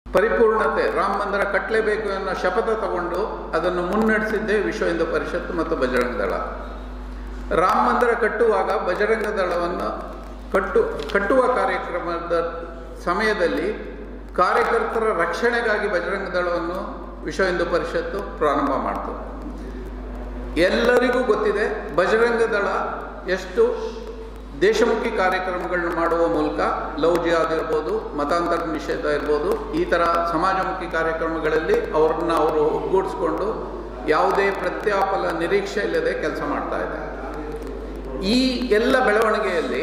ಪರಿಪೂರ್ಣತೆ ರಾಮ ಮಂದಿರ ಕಟ್ಟಲೇಬೇಕು ಅನ್ನೋ ಶಪಥ ತಗೊಂಡು ಅದನ್ನು ಮುನ್ನಡೆಸಿದ್ದೇ ವಿಶ್ವ ಹಿಂದೂ ಪರಿಷತ್ ಮತ್ತು ಬಜರಂಗ ದಳ. ರಾಮ ಮಂದಿರ ಕಟ್ಟುವಾಗ ಬಜರಂಗ ದಳವನ್ನು ಕಟ್ಟುವ ಕಾರ್ಯಕ್ರಮದ ಸಮಯದಲ್ಲಿ ಕಾರ್ಯಕರ್ತರ ರಕ್ಷಣೆಗಾಗಿ ಬಜರಂಗ ದಳವನ್ನು ವಿಶ್ವ ಹಿಂದೂ ಪರಿಷತ್ತು ಪ್ರಾರಂಭ ಮಾಡಿತು. ಎಲ್ಲರಿಗೂ ಗೊತ್ತಿದೆ ಬಜರಂಗ ದಳ ಎಷ್ಟು ದೇಶಮುಖಿ ಕಾರ್ಯಕ್ರಮಗಳನ್ನ ಮಾಡುವ ಮೂಲಕ ಲವ್ ಜಿಹಾದ್ ಇರ್ಬೋದು, ಮತಾಂತರ ನಿಷೇಧ ಇರ್ಬೋದು, ಈ ಥರ ಸಮಾಜಮುಖಿ ಕಾರ್ಯಕ್ರಮಗಳಲ್ಲಿ ಅವರು ಒಗ್ಗೂಡಿಸ್ಕೊಂಡು ಯಾವುದೇ ಪ್ರತ್ಯಾಫಲ ನಿರೀಕ್ಷೆ ಇಲ್ಲದೆ ಕೆಲಸ ಮಾಡ್ತಾ ಇದೆ. ಈ ಎಲ್ಲ ಬೆಳವಣಿಗೆಯಲ್ಲಿ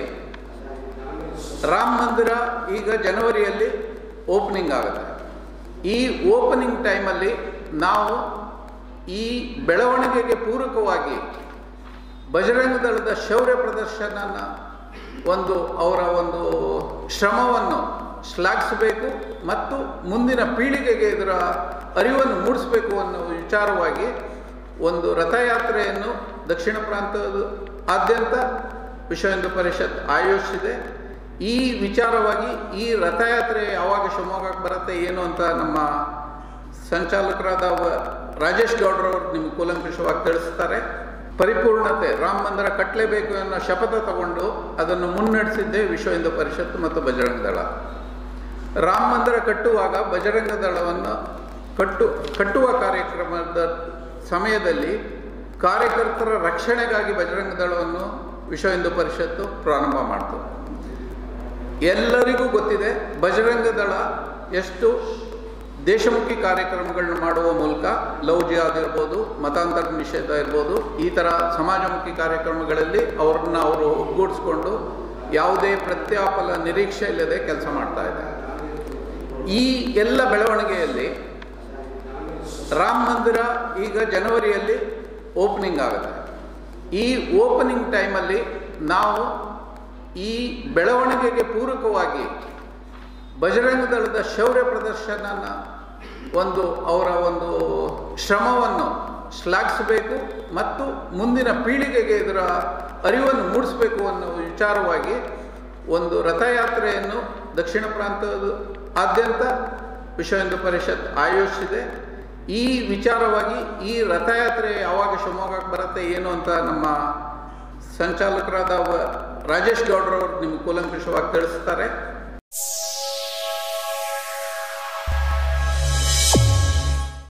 ರಾಮ ಮಂದಿರ ಈಗ ಜನವರಿಯಲ್ಲಿ ಓಪನಿಂಗ್ ಆಗುತ್ತೆ. ಈ ಓಪನಿಂಗ್ ಟೈಮಲ್ಲಿ ನಾವು ಈ ಬೆಳವಣಿಗೆಗೆ ಪೂರಕವಾಗಿ ಬಜರಂಗ ದಳದ ಶೌರ್ಯ ಪ್ರದರ್ಶನನ ಅವರ ಶ್ರಮವನ್ನು ಶ್ಲಾಘಿಸಬೇಕು ಮತ್ತು ಮುಂದಿನ ಪೀಳಿಗೆಗೆ ಇದರ ಅರಿವನ್ನು ಮೂಡಿಸಬೇಕು ಅನ್ನೋ ವಿಚಾರವಾಗಿ ಒಂದು ರಥಯಾತ್ರೆಯನ್ನು ದಕ್ಷಿಣ ಪ್ರಾಂತ್ಯದಾದ್ಯಂತ ವಿಶ್ವ ಹಿಂದೂ ಪರಿಷತ್ ಆಯೋಜಿಸಿದೆ. ಈ ವಿಚಾರವಾಗಿ ಈ ರಥಯಾತ್ರೆ ಯಾವಾಗ ಶಿವಮೊಗ್ಗಕ್ಕೆ ಬರುತ್ತೆ ಏನು ಅಂತ ನಮ್ಮ ಸಂಚಾಲಕರಾದ ರಾಜೇಶ್ ಗೌಡ್ರವರು ನಿಮಗೆ ಕೂಲಂಕಷವಾಗಿ ತಿಳಿಸ್ತಾರೆ. ಪರಿಪೂರ್ಣತೆ ರಾಮ ಮಂದಿರ ಕಟ್ಟಲೇಬೇಕು ಅನ್ನೋ ಶಪಥ ತಗೊಂಡು ಅದನ್ನು ಮುನ್ನಡೆಸಿದ್ದೇ ವಿಶ್ವ ಹಿಂದೂ ಪರಿಷತ್ ಮತ್ತು ಬಜರಂಗ ದಳ. ರಾಮ ಮಂದಿರ ಕಟ್ಟುವಾಗ ಬಜರಂಗ ದಳವನ್ನು ಕಟ್ಟುವ ಕಾರ್ಯಕ್ರಮದ ಸಮಯದಲ್ಲಿ ಕಾರ್ಯಕರ್ತರ ರಕ್ಷಣೆಗಾಗಿ ಬಜರಂಗ ದಳವನ್ನು ವಿಶ್ವ ಹಿಂದೂ ಪರಿಷತ್ತು ಪ್ರಾರಂಭ ಮಾಡಿತು. ಎಲ್ಲರಿಗೂ ಗೊತ್ತಿದೆ ಬಜರಂಗ ದಳ ಎಷ್ಟು ದೇಶಮುಖಿ ಕಾರ್ಯಕ್ರಮಗಳನ್ನ ಮಾಡುವ ಮೂಲಕ ಲವ್ ಜಿಹಾದ್ ಇರ್ಬೋದು, ಮತಾಂತರ ನಿಷೇಧ ಇರ್ಬೋದು, ಈ ಥರ ಸಮಾಜಮುಖಿ ಕಾರ್ಯಕ್ರಮಗಳಲ್ಲಿ ಅವರು ಒಗ್ಗೂಡಿಸ್ಕೊಂಡು ಯಾವುದೇ ಪ್ರತ್ಯಾಫಲ ನಿರೀಕ್ಷೆ ಇಲ್ಲದೆ ಕೆಲಸ ಮಾಡ್ತಾ ಇದೆ. ಈ ಎಲ್ಲ ಬೆಳವಣಿಗೆಯಲ್ಲಿ ರಾಮ ಮಂದಿರ ಈಗ ಜನವರಿಯಲ್ಲಿ ಓಪನಿಂಗ್ ಆಗುತ್ತೆ. ಈ ಓಪನಿಂಗ್ ಟೈಮಲ್ಲಿ ನಾವು ಈ ಬೆಳವಣಿಗೆಗೆ ಪೂರಕವಾಗಿ ಬಜರಂಗ ದಳದ ಶೌರ್ಯ ಪ್ರದರ್ಶನನ ಅವರ ಶ್ರಮವನ್ನು ಶ್ಲಾಘಿಸಬೇಕು ಮತ್ತು ಮುಂದಿನ ಪೀಳಿಗೆಗೆ ಇದರ ಅರಿವನ್ನು ಮೂಡಿಸಬೇಕು ಅನ್ನೋ ವಿಚಾರವಾಗಿ ಒಂದು ರಥಯಾತ್ರೆಯನ್ನು ದಕ್ಷಿಣ ಪ್ರಾಂತ್ಯದಾದ್ಯಂತ ವಿಶ್ವ ಹಿಂದೂ ಪರಿಷತ್ ಆಯೋಜಿಸಿದೆ. ಈ ವಿಚಾರವಾಗಿ ಈ ರಥಯಾತ್ರೆ ಯಾವಾಗ ಶಿವಮೊಗ್ಗಕ್ಕೆ ಬರುತ್ತೆ ಏನು ಅಂತ ನಮ್ಮ ಸಂಚಾಲಕರಾದ ರಾಜೇಶ್ ಗೌಡ್ರವರು ನಿಮಗೆ ಕೂಲಂಕಷವಾಗಿ ತಿಳಿಸ್ತಾರೆ.